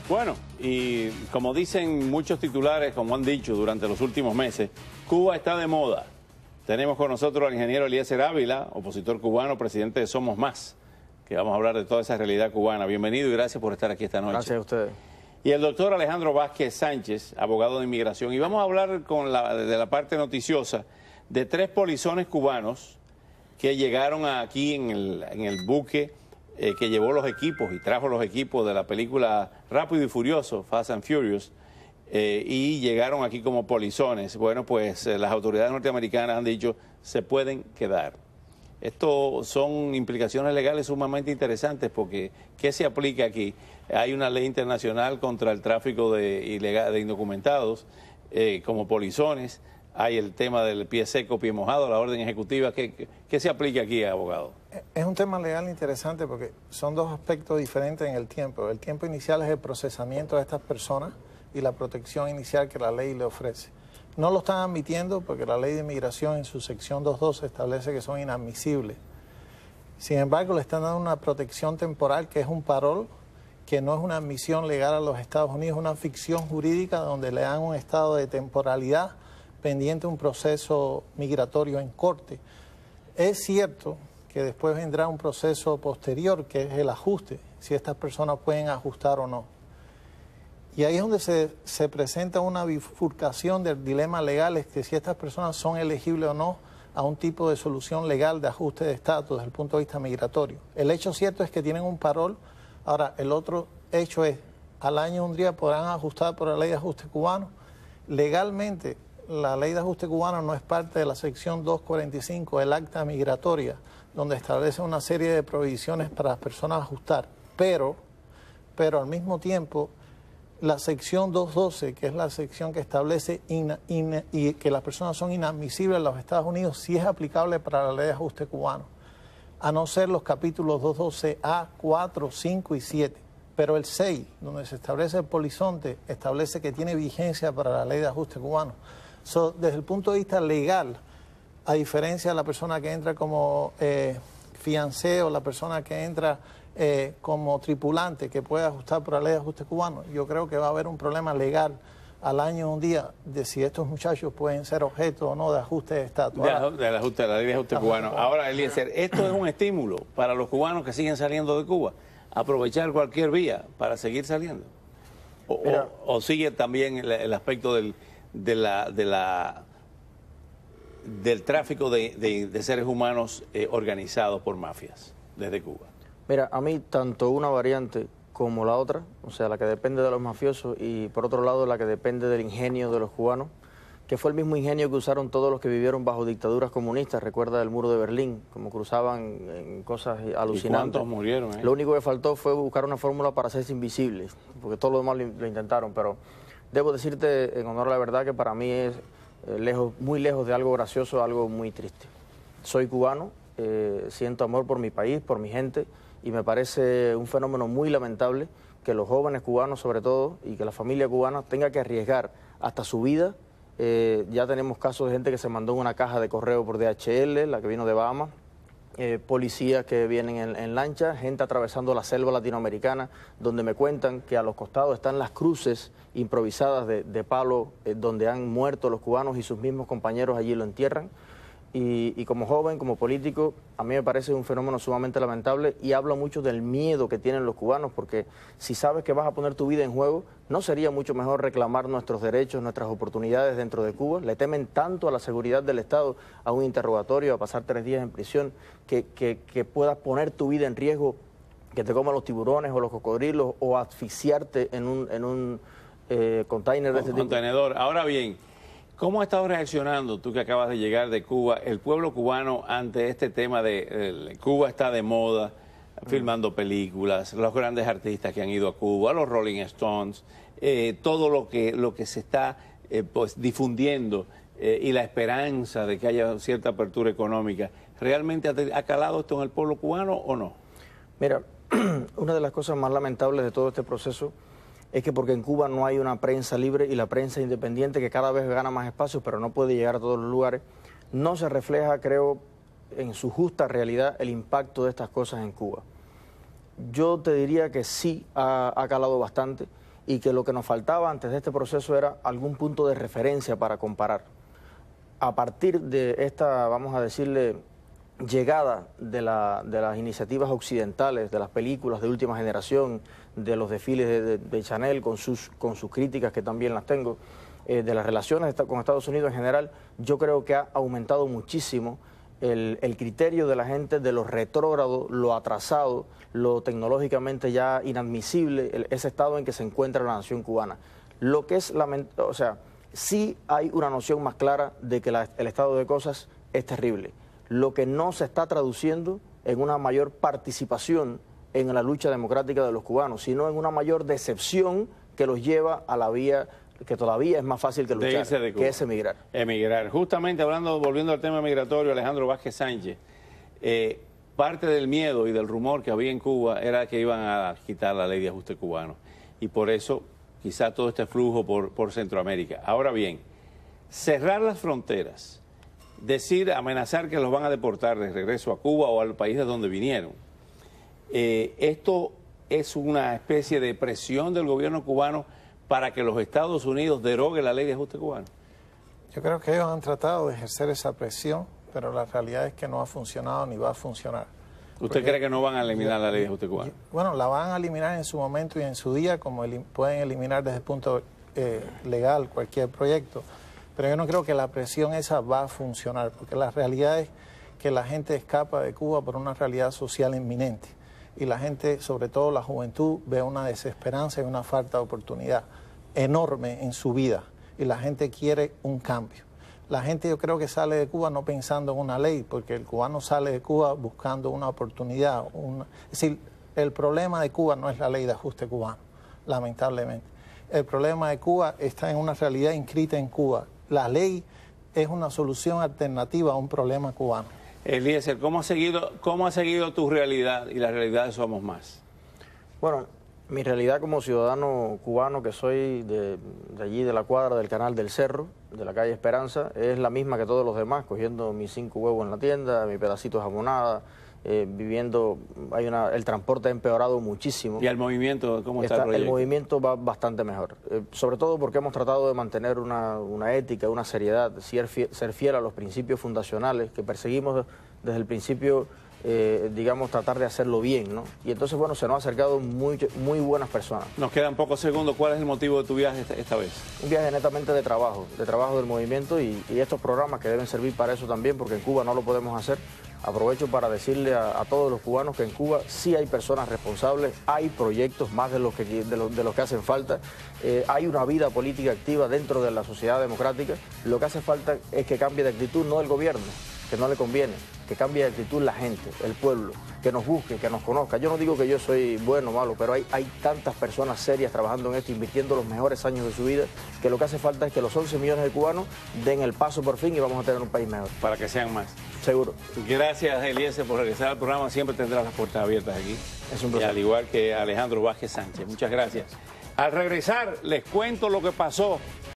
Bueno, y como dicen muchos titulares, como han dicho durante los últimos meses, Cuba está de moda. Tenemos con nosotros al ingeniero Eliezer Ávila, opositor cubano, presidente de Somos Más, que vamos a hablar de toda esa realidad cubana. Bienvenido y gracias por estar aquí esta noche. Gracias a ustedes. Y el doctor Alejandro Vázquez Sánchez, abogado de inmigración. Y vamos a hablar de la parte noticiosa de 3 polizones cubanos que llegaron aquí en el buque que llevó los equipos y trajo los equipos de la película Rápido y Furioso, Fast and Furious, y llegaron aquí como polizones. Bueno, pues las autoridades norteamericanas han dicho se pueden quedar. Esto son implicaciones legales sumamente interesantes porque ¿qué se aplica aquí? Hay una ley internacional contra el tráfico de indocumentados como polizones. Hay el tema del pie seco, pie mojado, la orden ejecutiva. ¿Qué se aplica aquí, abogado? Es un tema legal interesante porque son 2 aspectos diferentes en el tiempo. El tiempo inicial es el procesamiento de estas personas y la protección inicial que la ley le ofrece. No lo están admitiendo porque la ley de inmigración en su sección 212 establece que son inadmisibles. Sin embargo, le están dando una protección temporal que es un parol, que no es una admisión legal a los Estados Unidos, es una ficción jurídica donde le dan un estado de temporalidad pendiente un proceso migratorio en corte. Es cierto que después vendrá un proceso posterior, que es el ajuste, si estas personas pueden ajustar o no. Y ahí es donde se presenta una bifurcación del dilema legal, es que si estas personas son elegibles o no a un tipo de solución legal de ajuste de estatus desde el punto de vista migratorio. El hecho cierto es que tienen un parol. Ahora, el otro hecho es, al año un día podrán ajustar por la ley de ajuste cubano. Legalmente, la ley de ajuste cubano no es parte de la sección 245 del acta migratoria, donde establece una serie de prohibiciones para las personas ajustar. Pero al mismo tiempo, la sección 212, que es la sección que establece y que las personas son inadmisibles en los Estados Unidos, sí es aplicable para la ley de ajuste cubano, a no ser los capítulos 212A, 4, 5 y 7. Pero el 6, donde se establece el polizonte, establece que tiene vigencia para la ley de ajuste cubano. Desde el punto de vista legal, a diferencia de la persona que entra como fiancé o la persona que entra como tripulante, que puede ajustar por la ley de ajuste cubano, yo creo que va a haber un problema legal al año un día de si estos muchachos pueden ser objeto o no de ajuste de estatus. De la ley de ajuste cubano. Ahora, Eliezer, esto es un estímulo para los cubanos que siguen saliendo de Cuba, aprovechar cualquier vía para seguir saliendo. O sigue también el aspecto del tráfico de seres humanos organizados por mafias desde Cuba. Mira, a mí tanto una variante como la otra, o sea, la que depende de los mafiosos y por otro lado la que depende del ingenio de los cubanos, que fue el mismo ingenio que usaron todos los que vivieron bajo dictaduras comunistas. Recuerda el muro de Berlín, como cruzaban en cosas alucinantes. ¿Y cuántos murieron? Lo único que faltó fue buscar una fórmula para hacerse invisibles, porque todo lo demás lo intentaron, pero debo decirte, en honor a la verdad, que para mí es muy lejos de algo gracioso, algo muy triste. Soy cubano, siento amor por mi país, por mi gente, y me parece un fenómeno muy lamentable que los jóvenes cubanos, sobre todo, y que la familia cubana tenga que arriesgar hasta su vida. Ya tenemos casos de gente que se mandó en una caja de correo por DHL, la que vino de Bahamas, policías que vienen en lancha, gente atravesando la selva latinoamericana, donde me cuentan que a los costados están las cruces improvisadas de palo donde han muerto los cubanos y sus mismos compañeros allí lo entierran. Y como joven, como político, a mí me parece un fenómeno sumamente lamentable y habla mucho del miedo que tienen los cubanos, porque si sabes que vas a poner tu vida en juego, ¿no sería mucho mejor reclamar nuestros derechos, nuestras oportunidades dentro de Cuba? Le temen tanto a la seguridad del Estado, a un interrogatorio, a pasar 3 días en prisión, que puedas poner tu vida en riesgo, que te coman los tiburones o los cocodrilos o asfixiarte en un container de este tipo. Contenedor. Ahora bien, ¿cómo ha estado reaccionando, tú que acabas de llegar de Cuba, el pueblo cubano ante este tema de Cuba está de moda, filmando películas, los grandes artistas que han ido a Cuba, los Rolling Stones, todo lo que se está pues difundiendo y la esperanza de que haya cierta apertura económica? ¿Realmente ha calado esto en el pueblo cubano o no? Mira, una de las cosas más lamentables de todo este proceso es que porque en Cuba no hay una prensa libre y la prensa independiente, que cada vez gana más espacio, pero no puede llegar a todos los lugares, no se refleja, creo, en su justa realidad el impacto de estas cosas en Cuba. Yo te diría que sí ha calado bastante y que lo que nos faltaba antes de este proceso era algún punto de referencia para comparar. A partir de esta, vamos a decirle, llegada de las iniciativas occidentales, de las películas de última generación, de los desfiles de Chanel con sus críticas, que también las tengo, de las relaciones con Estados Unidos en general, yo creo que ha aumentado muchísimo el criterio de la gente de lo retrógrado, lo atrasado, lo tecnológicamente ya inadmisible, ese estado en que se encuentra la nación cubana. Lo que es o sea, sí hay una noción más clara de que el estado de cosas es terrible. Lo que no se está traduciendo en una mayor participación en la lucha democrática de los cubanos, sino en una mayor decepción que los lleva a la vía que todavía es más fácil que luchar, que es emigrar. Emigrar. Justamente volviendo al tema migratorio, Alejandro Vázquez Sánchez, parte del miedo y del rumor que había en Cuba era que iban a quitar la ley de ajuste cubano. Y por eso quizá todo este flujo por Centroamérica. Ahora bien, cerrar las fronteras, amenazar que los van a deportar de regreso a Cuba o al país de donde vinieron, esto es una especie de presión del gobierno cubano para que los Estados Unidos deroguen la ley de ajuste cubano. Yo creo que ellos han tratado de ejercer esa presión, pero la realidad es que no ha funcionado ni va a funcionar. ¿Usted cree que no van a eliminar la ley de ajuste cubano? Bueno, la van a eliminar en su momento y en su día, como pueden eliminar desde el punto legal cualquier proyecto. Pero yo no creo que la presión esa va a funcionar, porque la realidad es que la gente escapa de Cuba por una realidad social inminente. Y la gente, sobre todo la juventud, ve una desesperanza y una falta de oportunidad enorme en su vida. Y la gente quiere un cambio. La gente, yo creo que sale de Cuba no pensando en una ley, porque el cubano sale de Cuba buscando una oportunidad. Es decir, el problema de Cuba no es la ley de ajuste cubano, lamentablemente. El problema de Cuba está en una realidad inscrita en Cuba. La ley es una solución alternativa a un problema cubano. Eliezer, ¿cómo ha seguido tu realidad y la realidad de Somos Más? Bueno, mi realidad como ciudadano cubano que soy de allí, de la cuadra del Canal del Cerro, de la calle Esperanza, es la misma que todos los demás, cogiendo mis 5 huevos en la tienda, mi pedacito de jamonada, viviendo, el transporte ha empeorado muchísimo. ¿Y el movimiento cómo está el proyecto? El movimiento va bastante mejor, sobre todo porque hemos tratado de mantener una ética, una seriedad, ser fiel a los principios fundacionales que perseguimos desde el principio, digamos, tratar de hacerlo bien, ¿no? Y entonces, bueno, se nos han acercado muy buenas personas. Nos quedan pocos segundos. ¿Cuál es el motivo de tu viaje esta vez? Un viaje netamente de trabajo del movimiento y estos programas que deben servir para eso también, porque en Cuba no lo podemos hacer. Aprovecho para decirle a todos los cubanos que en Cuba sí hay personas responsables, hay proyectos más de los que hacen falta, hay una vida política activa dentro de la sociedad democrática. Lo que hace falta es que cambie de actitud, no el gobierno, que no le conviene, que cambie de actitud la gente, el pueblo, que nos busque, que nos conozca. Yo no digo que yo soy bueno o malo, pero hay tantas personas serias trabajando en esto, invirtiendo los mejores años de su vida, que lo que hace falta es que los 11 millones de cubanos den el paso por fin y vamos a tener un país mejor. Para que sean más. Seguro. Gracias, Eliezer, por regresar al programa. Siempre tendrás las puertas abiertas aquí. Es un placer. Y al igual que Alejandro Vázquez Sánchez. Muchas gracias. Al regresar, les cuento lo que pasó